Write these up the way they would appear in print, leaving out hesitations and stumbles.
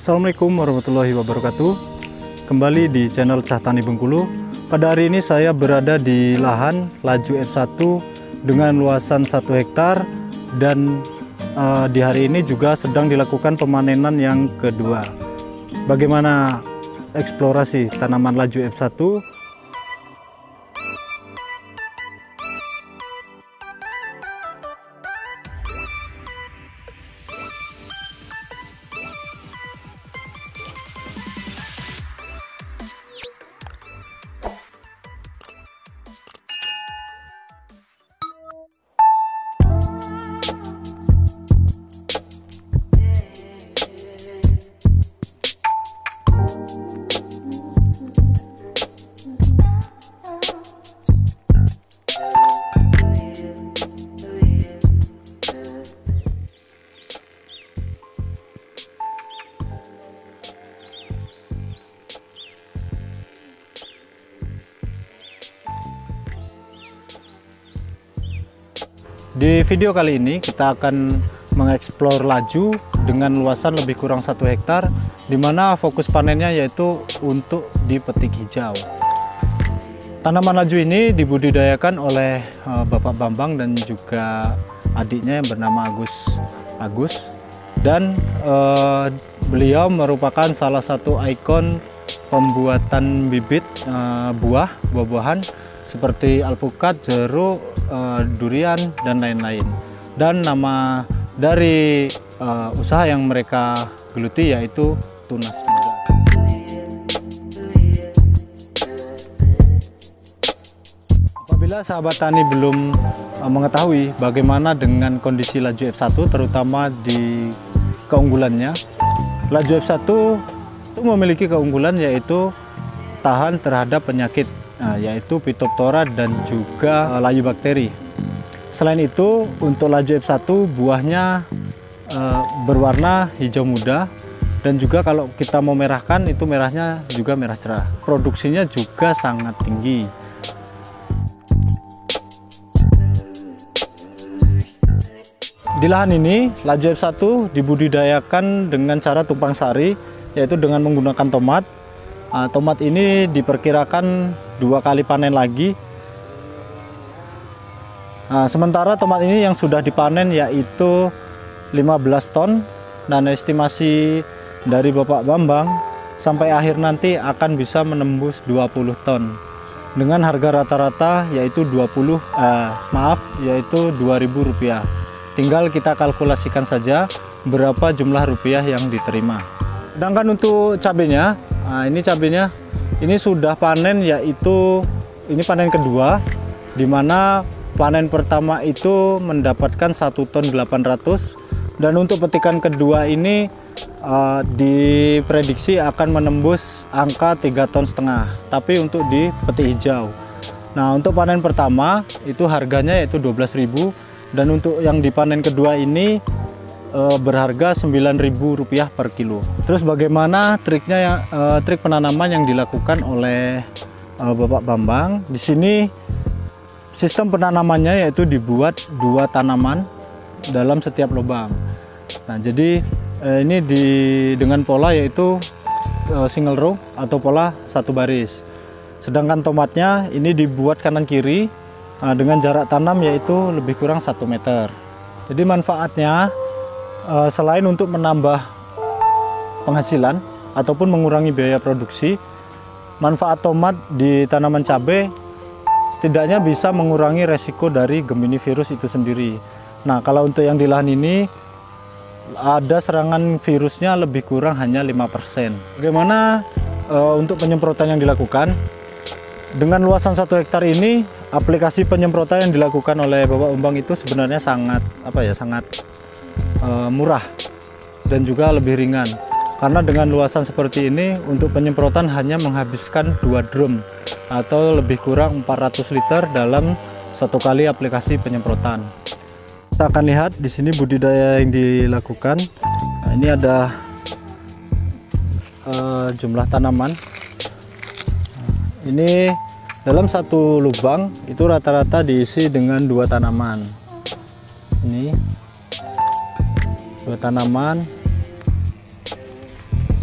Assalamualaikum warahmatullahi wabarakatuh. Kembali di channel Cah Tani Bengkulu. Pada hari ini saya berada di lahan laju F1 dengan luasan 1 hektar dan di hari ini juga sedang dilakukan pemanenan yang kedua. Bagaimana eksplorasi tanaman laju F1? Di video kali ini kita akan mengeksplor laju dengan luasan lebih kurang 1 hektar, di mana fokus panennya yaitu untuk dipetik hijau. Tanaman laju ini dibudidayakan oleh Bapak Bambang dan juga adiknya yang bernama Agus, dan beliau merupakan salah satu ikon pembuatan bibit buah-buahan seperti alpukat, jeruk, durian, dan lain-lain. Dan nama dari usaha yang mereka geluti yaitu Tunas Muda. Apabila sahabat tani belum mengetahui bagaimana dengan kondisi laju F1 terutama di keunggulannya, laju F1 itu memiliki keunggulan yaitu tahan terhadap penyakit, yaitu Phytophthora dan juga layu bakteri. Selain itu, untuk laju F1 buahnya berwarna hijau muda, dan juga kalau kita mau merahkan itu merahnya juga merah cerah. Produksinya juga sangat tinggi. Di lahan ini, laju F1 dibudidayakan dengan cara tumpang sari, yaitu dengan menggunakan tomat. Tomat ini diperkirakan 2 kali panen lagi. Sementara tomat ini yang sudah dipanen yaitu 15 ton, dan estimasi dari Bapak Bambang sampai akhir nanti akan bisa menembus 20 ton dengan harga rata-rata yaitu yaitu Rp2.000. Tinggal kita kalkulasikan saja berapa jumlah rupiah yang diterima. Sedangkan untuk cabenya, ini cabenya ini sudah panen, yaitu ini panen kedua, di mana panen pertama itu mendapatkan 1 ton 800, dan untuk petikan kedua ini diprediksi akan menembus angka 3,5 ton, tapi untuk di peti hijau. Nah, untuk panen pertama itu harganya yaitu Rp12.000, dan untuk yang dipanen kedua ini berharga Rp9.000 per kilo. Terus bagaimana triknya, trik penanaman yang dilakukan oleh Bapak Bambang? Di sini sistem penanamannya yaitu dibuat 2 tanaman dalam setiap lubang. Nah, jadi ini dengan pola yaitu single row atau pola 1 baris. Sedangkan tomatnya ini dibuat kanan kiri dengan jarak tanam yaitu lebih kurang 1 meter. Jadi manfaatnya, selain untuk menambah penghasilan ataupun mengurangi biaya produksi, manfaat tomat di tanaman cabai setidaknya bisa mengurangi resiko dari Gemini virus itu sendiri. Nah, kalau untuk yang di lahan ini ada serangan virusnya lebih kurang hanya 5%. Bagaimana untuk penyemprotan yang dilakukan? Dengan luasan 1 hektar ini, aplikasi penyemprotan yang dilakukan oleh Bapak Bambang itu sebenarnya sangat murah dan juga lebih ringan, karena dengan luasan seperti ini untuk penyemprotan hanya menghabiskan 2 drum atau lebih kurang 400 liter dalam 1 kali aplikasi penyemprotan. Kita akan lihat di sini budidaya yang dilakukan. Nah, ini ada jumlah tanaman. Ini dalam 1 lubang itu rata-rata diisi dengan 2 tanaman. Ini 2 tanaman.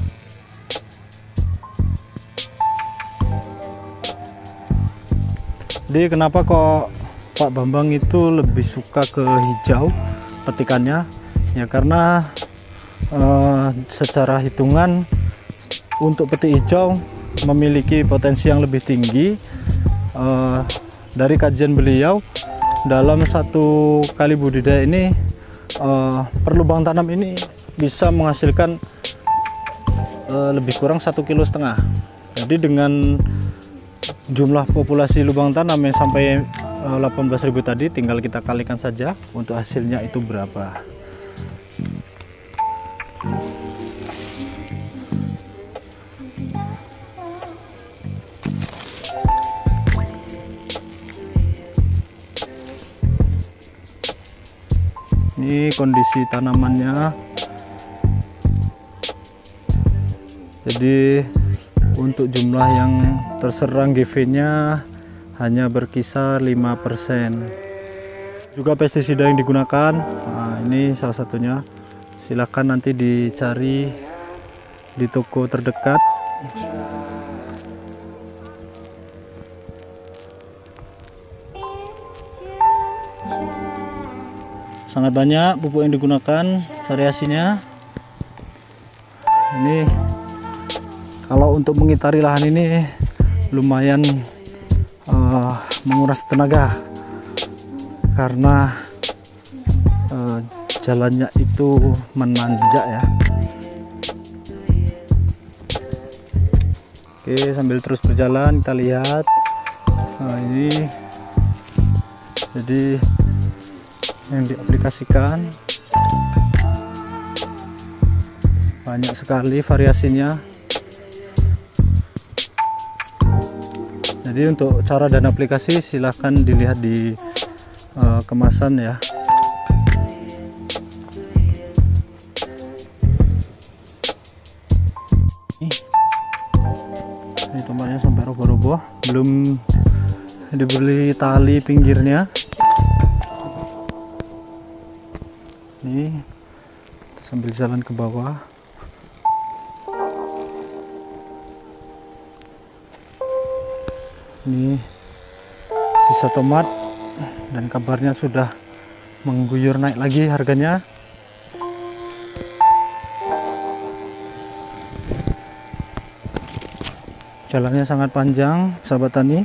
Jadi kenapa kok Pak Bambang itu lebih suka ke hijau petikannya? Ya karena secara hitungan untuk petik hijau memiliki potensi yang lebih tinggi. Dari kajian beliau, dalam satu kali budidaya ini per lubang tanam ini bisa menghasilkan lebih kurang 1,5 kg. Jadi dengan jumlah populasi lubang tanam yang sampai 18.000 tadi, tinggal kita kalikan saja untuk hasilnya itu berapa. Ini kondisi tanamannya. Jadi untuk jumlah yang terserang GV-nya hanya berkisar 5%. Juga pestisida yang digunakan, nah ini salah satunya. Silahkan nanti dicari di toko terdekat. Sangat banyak pupuk yang digunakan, variasinya. Ini kalau untuk mengitari lahan ini lumayan menguras tenaga karena jalannya itu menanjak ya. Oke, sambil terus berjalan kita lihat. Nah, ini jadi yang diaplikasikan banyak sekali variasinya. Jadi untuk cara dan aplikasi silahkan dilihat di kemasan ya. Ini tomatnya sampai roboh-roboh, belum diberi tali pinggirnya. Ini sambil jalan ke bawah. Ini sisa tomat dan kabarnya sudah mengguyur naik lagi harganya. Jalannya sangat panjang, sahabat tani.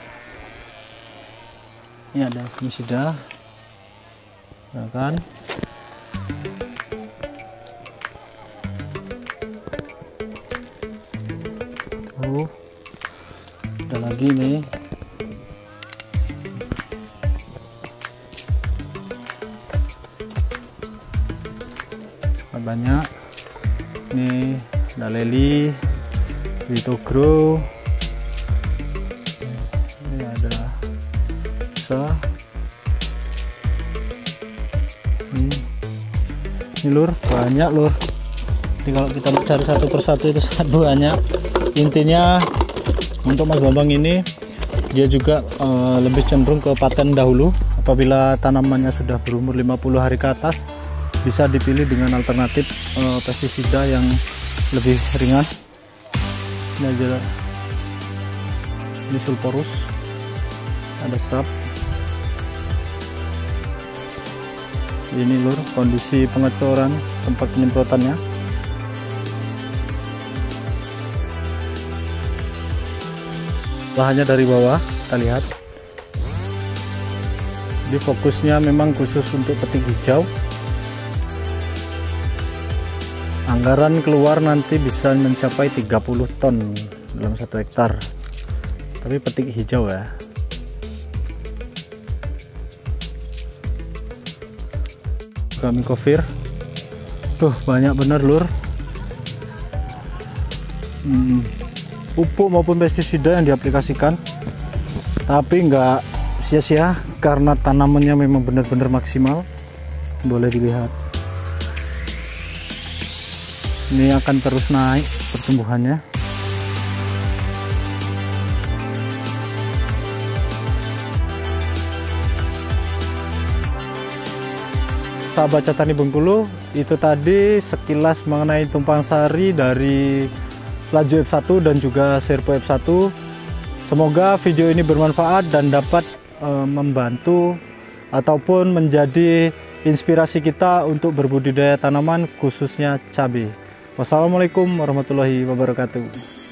Ini ada fungisida, ya kan? Tuh, ada lagi nih. Banyak. Ini ada leli, Vitogro, ini ada bisa. Ini lur, banyak lur. Jadi kalau kita cari satu persatu itu sangat banyak. Intinya untuk Mas Bambang ini dia juga lebih cenderung ke paten dahulu. Apabila tanamannya sudah berumur 50 hari ke atas, bisa dipilih dengan alternatif pestisida yang lebih ringan. Ini aja, ini sulforus, ada sap. Ini lur kondisi pengecoran tempat penyemprotannya. Lahannya dari bawah kita lihat. Jadi fokusnya memang khusus untuk petik hijau. Anggaran keluar nanti bisa mencapai 30 ton dalam 1 hektar. Tapi petik hijau ya. Gamicovir. Tuh banyak bener lur. Pupuk maupun pestisida yang diaplikasikan. Tapi nggak sia-sia karena tanamannya memang benar-benar maksimal. Boleh dilihat. Ini akan terus naik pertumbuhannya. Sahabat Tani Bengkulu, itu tadi sekilas mengenai tumpang sari dari Laju F1 dan juga Serpo F1. Semoga video ini bermanfaat dan dapat membantu ataupun menjadi inspirasi kita untuk berbudidaya tanaman khususnya cabai. Wassalamualaikum warahmatullahi wabarakatuh.